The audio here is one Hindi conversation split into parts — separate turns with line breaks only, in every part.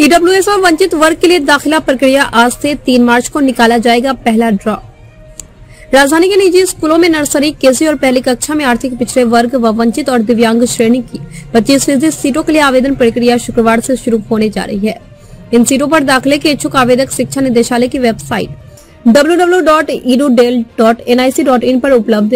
ईडब्ल्यूएस और वंचित वर्ग के लिए दाखिला प्रक्रिया आज से 3 मार्च को निकाला जाएगा पहला ड्रॉ। राजधानी के निजी स्कूलों में नर्सरी, केजी और पहली कक्षा में आर्थिक पिछड़े वर्ग व वंचित और दिव्यांग श्रेणी की 25% सीटों के लिए आवेदन प्रक्रिया शुक्रवार से शुरू होने जा रही है। इन सीटों पर दाखिले के इच्छुक आवेदक शिक्षा निदेशालय की वेबसाइट www.edu.nic.in पर उपलब्ध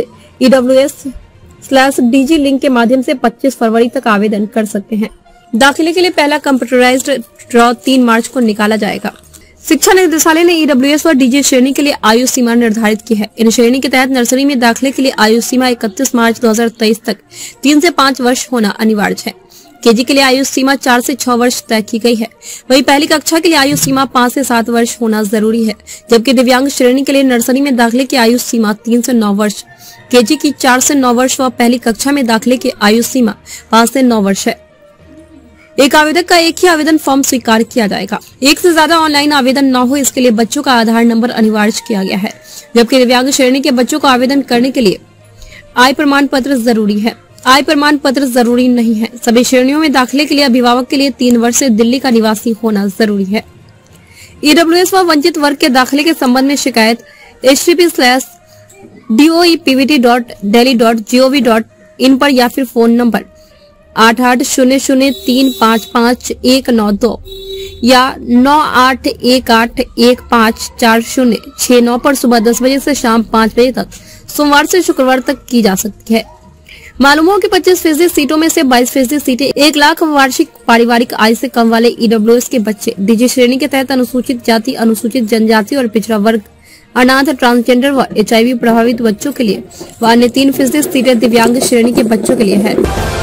EWS/DG लिंक के माध्यम से 25 फरवरी तक आवेदन कर सकते हैं। दाखिले के लिए पहला कंप्यूटराइज्ड ड्रॉ 3 मार्च को निकाला जाएगा। शिक्षा निदेशालय ने ईडब्ल्यूएस और डीजी श्रेणी के लिए आयु सीमा निर्धारित की है। इन श्रेणी के तहत नर्सरी में दाखिले के लिए आयु सीमा 31 मार्च 2023 तक 3 से 5 वर्ष होना अनिवार्य है। केजी के लिए आयु सीमा 4 से 6 वर्ष तय की गई है। वहीं पहली कक्षा के लिए आयु सीमा 5 से 7 वर्ष होना जरूरी है, जबकि दिव्यांग श्रेणी के लिए नर्सरी में दाखिले की आयु सीमा 3 से 9 वर्ष, केजी की 4 से 9 वर्ष व पहली कक्षा में दाखिले की आयु सीमा 5 से 9 वर्ष है। एक आवेदक का एक ही आवेदन फॉर्म स्वीकार किया जाएगा। एक से ज्यादा ऑनलाइन आवेदन न हो, इसके लिए बच्चों का आधार नंबर अनिवार्य किया गया है, जबकि दिव्यांग श्रेणी के बच्चों को आवेदन करने के लिए आय प्रमाण पत्र जरूरी है। आय प्रमाण पत्र जरूरी नहीं है। सभी श्रेणियों में दाखिले के लिए अभिभावक के लिए 3 वर्ष से दिल्ली का निवासी होना जरूरी है। ईडब्ल्यूएस व वंचित वर्ग के दाखिले के संबंध में शिकायत http:/doepvt.delhi.gov.in पर या फिर फोन नंबर 8800355192 या 9818154069 पर सुबह 10 बजे से शाम 5 बजे तक सोमवार से शुक्रवार तक की जा सकती है। मालूम हो कि 25% सीटों में से 22% सीटें 1 लाख वार्षिक पारिवारिक आय से कम वाले ईडब्ल्यूएस के बच्चे, डीजी श्रेणी के तहत अनुसूचित जाति, अनुसूचित जनजाति और पिछड़ा वर्ग, अनाथ, ट्रांसजेंडर व HIV प्रभावित बच्चों के लिए व अन्य 3% सीटें दिव्यांग श्रेणी के बच्चों के लिए है।